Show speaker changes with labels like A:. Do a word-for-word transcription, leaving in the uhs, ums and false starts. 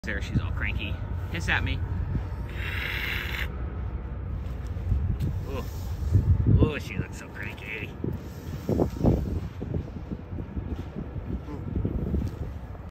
A: There, she's all cranky. Hiss at me. Oh, oh, she looks so